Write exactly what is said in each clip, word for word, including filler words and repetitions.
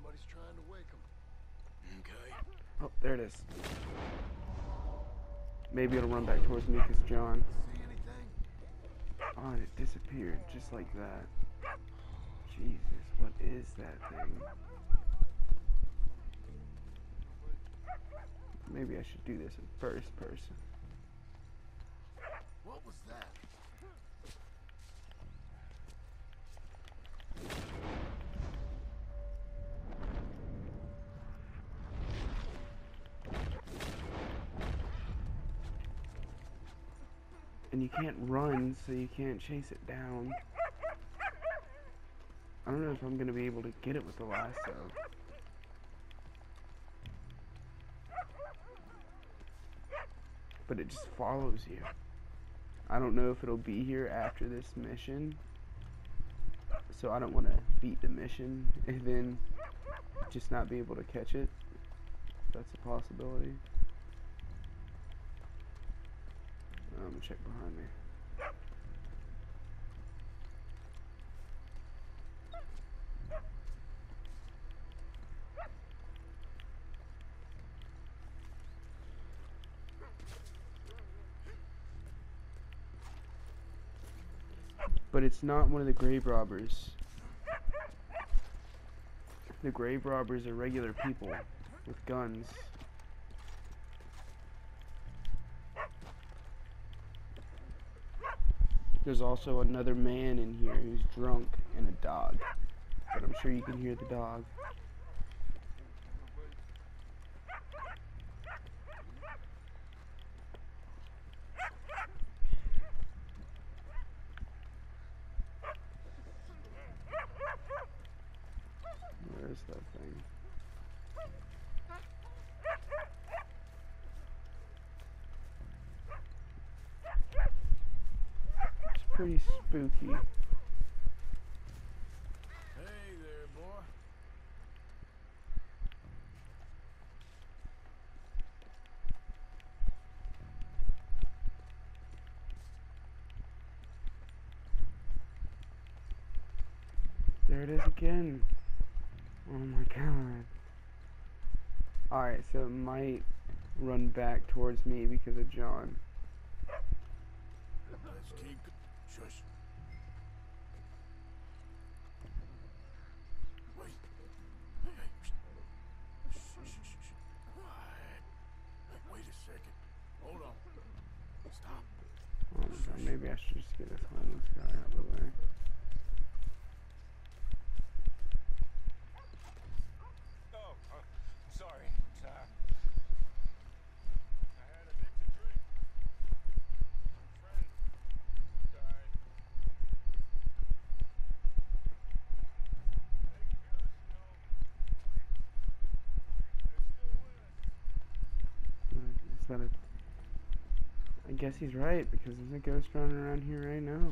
Somebody's trying to wake him. Okay. Oh, there it is. Maybe it'll run back towards me because John. See anything? Oh, and it disappeared just like that. Jesus, what is that thing? Maybe I should do this in first person. What was that? And you can't run, so you can't chase it down. I don't know if I'm gonna be able to get it with the lasso. But it just follows you. I don't know if it'll be here after this mission. So I don't want to beat the mission and then just not be able to catch it. That's a possibility. I'm gonna check behind me. But it's not one of the grave robbers. The grave robbers are regular people with guns. There's also another man in here who's drunk and a dog. But I'm sure you can hear the dog. Where's that thing? It's pretty spooky. Hey there, boy. There it is again. Oh my god. Alright, so it might run back towards me because of John. Let's keep... Shush. Wait. Hey, hey. Shh, shh, shh, shh. Quiet. Hey, wait a second. Hold on. Stop. Oh my god, maybe I should just get this homeless guy out of the way. Oh, uh, sorry. Uh, I had a bit to drink. My friend died. Hey, Phyllis, you know, they're still with us. Uh, Is that a... I guess he's right, because there's a ghost running around here right now.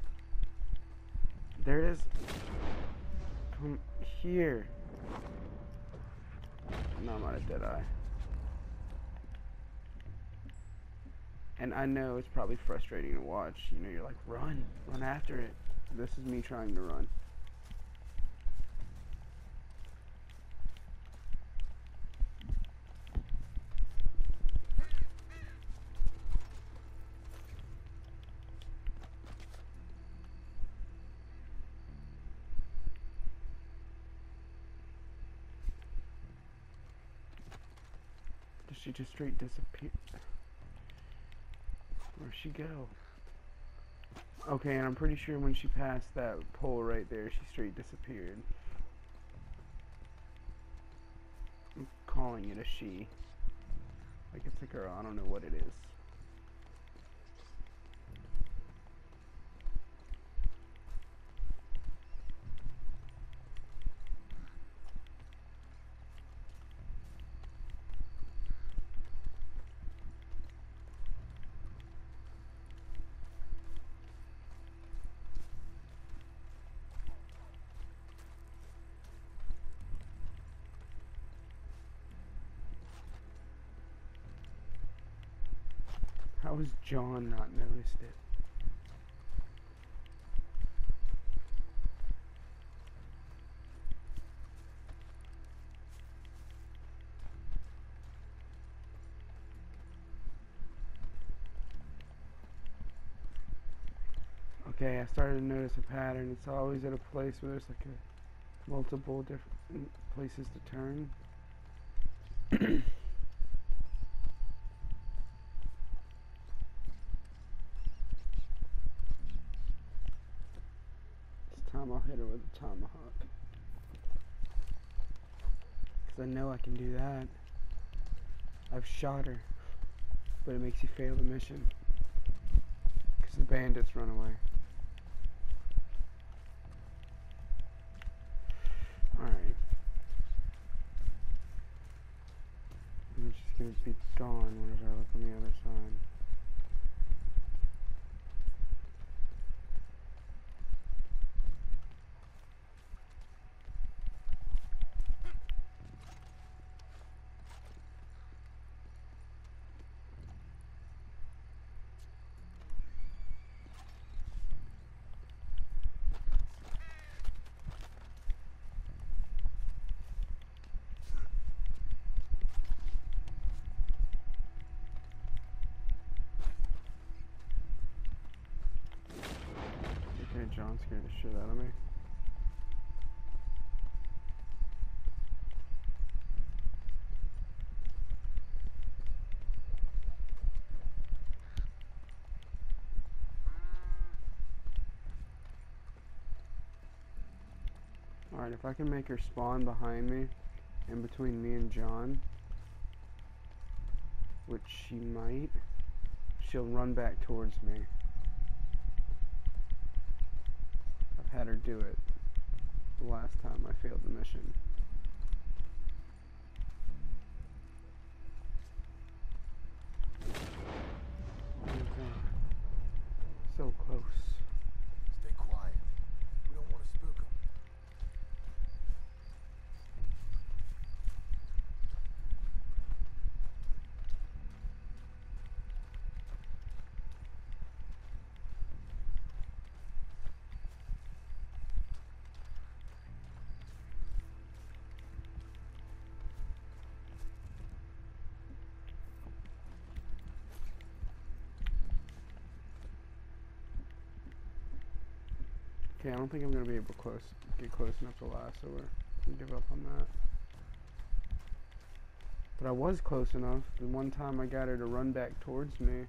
There it is. Come here. No, I'm not a dead eye. And I know it's probably frustrating to watch. You know, you're like, run, run after it. This is me trying to run. Does she just straight disappear? Where'd she go? Okay, and I'm pretty sure when she passed that pole right there, she straight disappeared. I'm calling it a she. Like it's a girl, I don't know what it is. How has John not noticed it? Okay, I started to notice a pattern. It's always at a place where there's like a multiple different places to turn. This time I'll hit her with a tomahawk. Because I know I can do that. I've shot her. But it makes you fail the mission. Because the bandits run away. Alright. I'm just gonna be gone whenever I look on the other side. Okay, John scared the shit out of me. Alright, if I can make her spawn behind me, in between me and John, which she might, she'll run back towards me. I've had her do it the last time I failed the mission. Oh my god. So close. Stay quiet. We don't want to spook them. Okay, I don't think I'm gonna be able to close, get close enough to lasso her. I'll give up on that. But I was close enough. The one time I got her to run back towards me.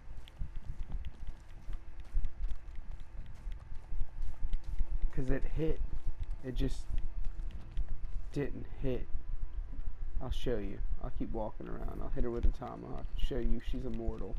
Because it hit. It just didn't hit. I'll show you. I'll keep walking around. I'll hit her with a tomahawk. Show you she's immortal.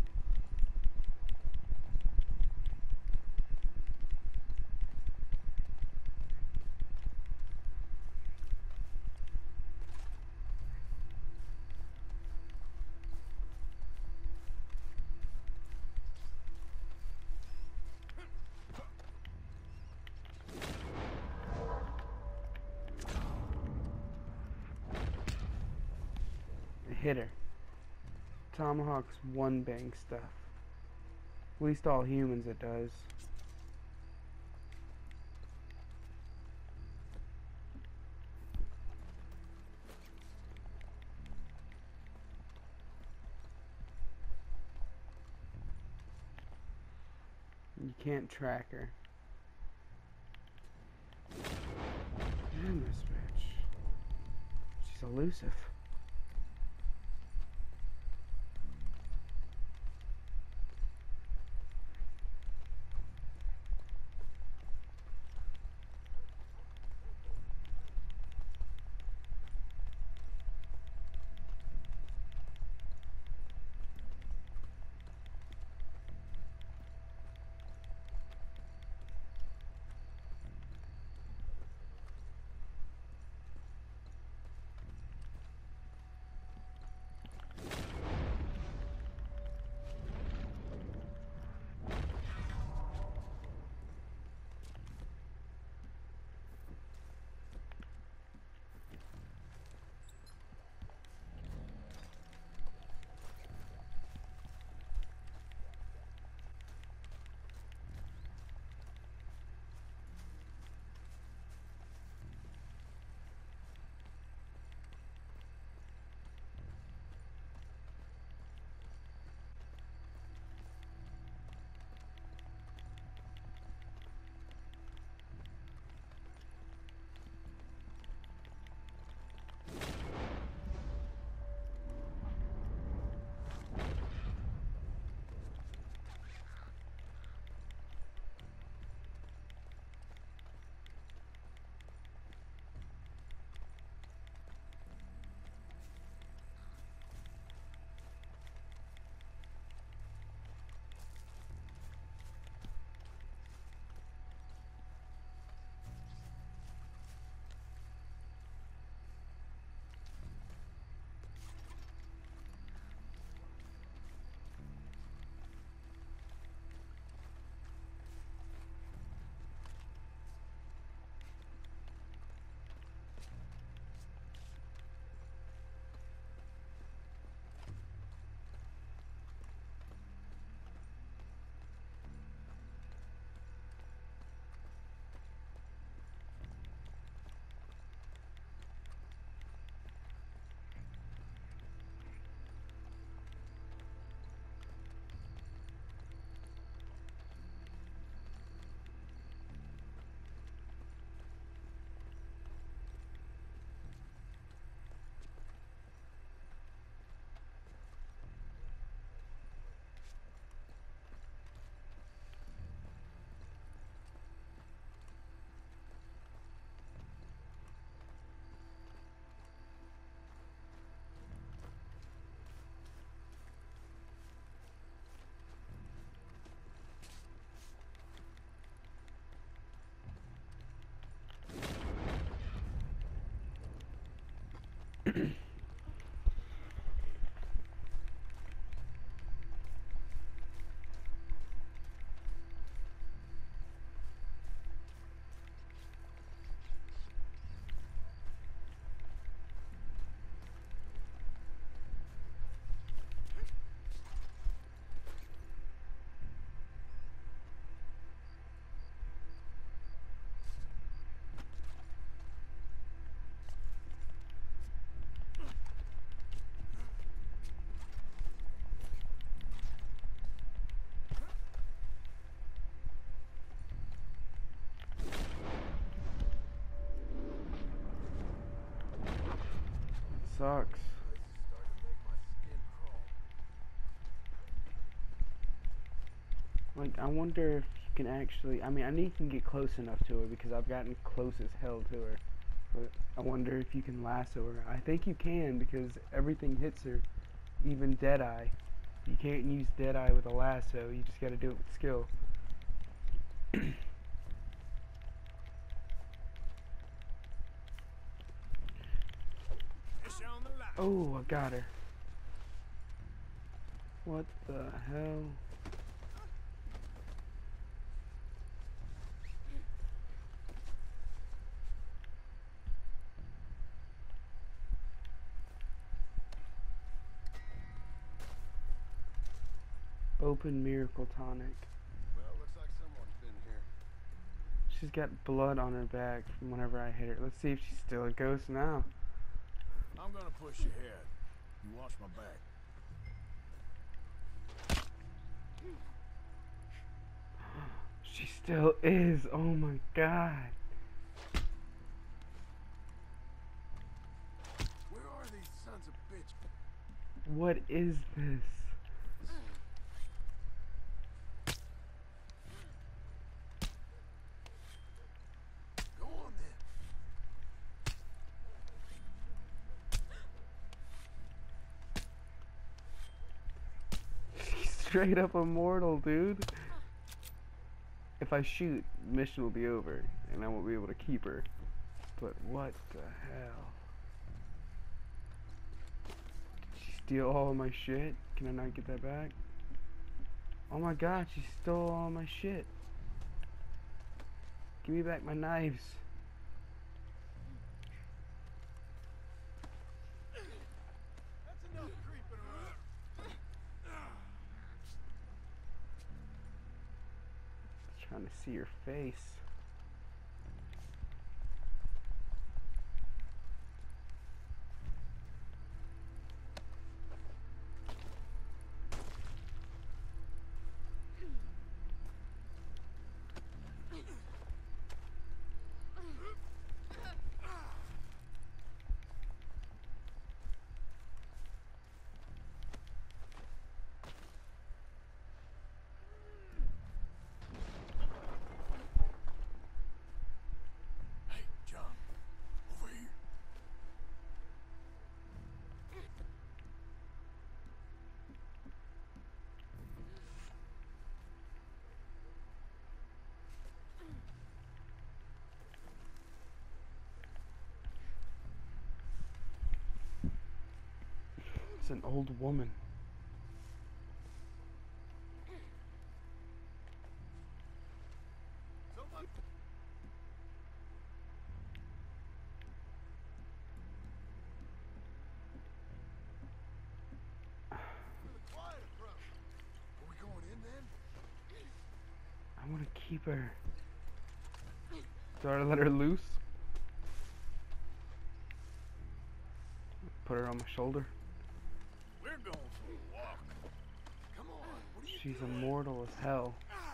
Hit her. Tomahawk's one bang stuff. At least all humans it does. You can't track her. Damn this bitch. She's elusive. Like, I wonder if you can actually... I mean, I know you can get close enough to her because I've gotten close as hell to her. But I wonder if you can lasso her. I think you can because everything hits her. Even Deadeye. You can't use Deadeye with a lasso. You just gotta do it with skill. Fish on the line. Oh, I got her. What the hell? Open Miracle Tonic. Well, looks like someone's been here. She's got blood on her back from whenever I hit her. Let's see if she's still a ghost now. I'm gonna push you ahead. You watch my back. She still is. Oh my god. Where are these sons of bitch? What is this? Go on then. She's straight up immortal, dude. If I shoot, mission will be over, and I won't be able to keep her. But what the hell? Did she steal all of my shit? Can I not get that back? Oh my god, she stole all my shit. Give me back my knives. That's enough creeping around. Trying to see your face. Hey, John. Over here. It's an old woman. Someone. Really quiet approach. Are we going in then? I want to keep her. Do I let her loose? Put her on my shoulder. We're going for a walk. Come on. What are you She's doing? immortal as hell.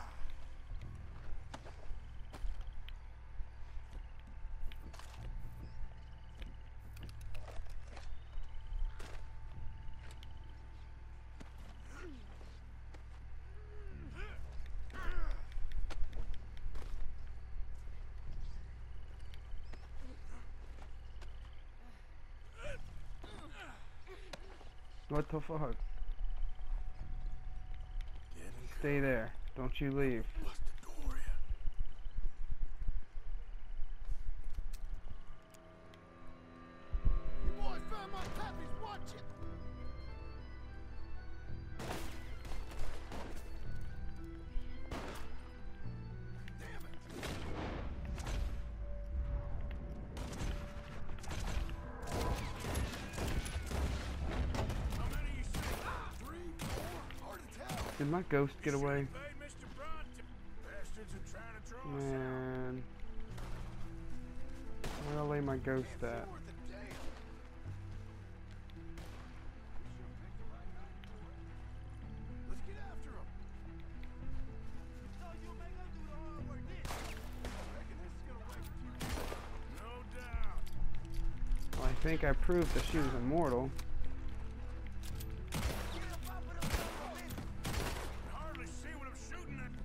What the fuck? Dead and Stay there. Don't you leave. Bust the door in. You boys found my puppies. Watch it. Damn it. How many you see? Three, four, hard to tell. Did my ghost get away? Hey, Mister Bronte. Bastards are trying to draw us out. Man. Where do I lay my ghost at? Worth a damn. Let's get after him. So you make us do the hard work then. I reckon this is gonna wait a few. No doubt. Well, I think I proved that she was immortal. Can hardly see what I'm shooting at.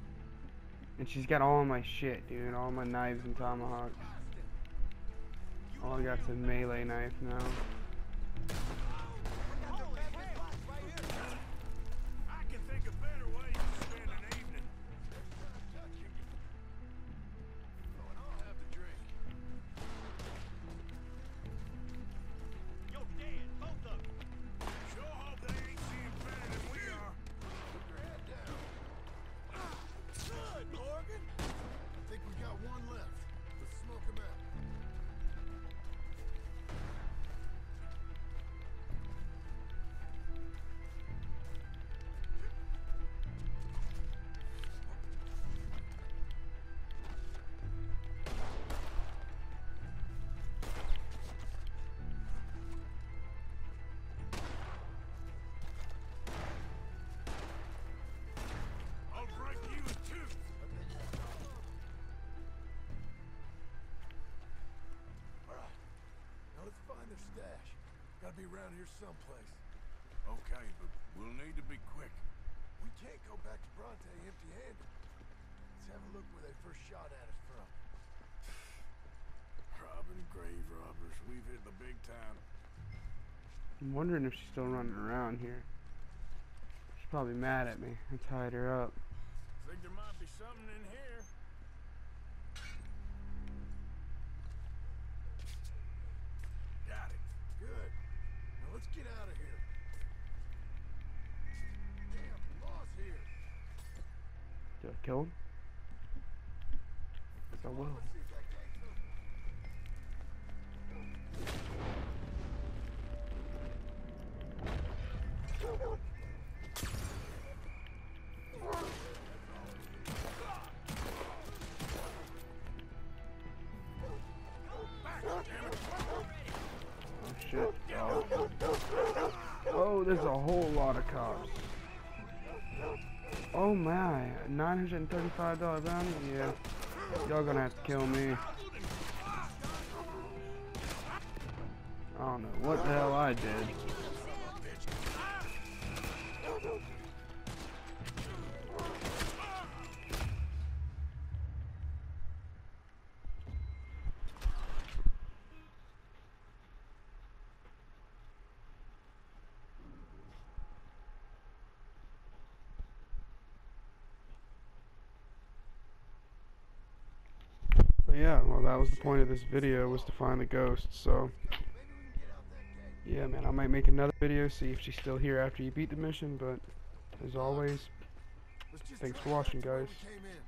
And she's got all my shit, dude. All my knives and tomahawks. All I got's a melee knife now. I can think of better ways to spend an evening. Oh, and I'll have the drink. Yo, Dad, both of them. Sure hope they ain't seeing better than we are. Put your head down. Good, Morgan. I think we got one left. Let's smoke him out. I'll break you in two. All right. Now let's find their stash. Gotta be around here someplace. Okay, but we'll need to be quick. We can't go back to Bronte empty-handed. Let's have a look where they first shot at us from. Robbing grave robbers. We've hit the big time. I'm wondering if she's still running around here. She's probably mad at me. I tied her up. Think there might be something in here. Got it. Good. Now let's get out of here. Damn, Law's here. Do I kill him? Yes, I will. Let's see if that gate's open. Oh shit. Oh. Oh, there's a whole lot of cops. Oh my, nine hundred thirty-five dollar bounty? Yeah. Y'all gonna have to kill me. I don't know what the hell I did. But yeah, well, that was the point of this video, was to find the ghost. So yeah, man, I might make another video, see if she's still here after you beat the mission. But as always, Let's just thanks for drive back watching, to where guys. we came in.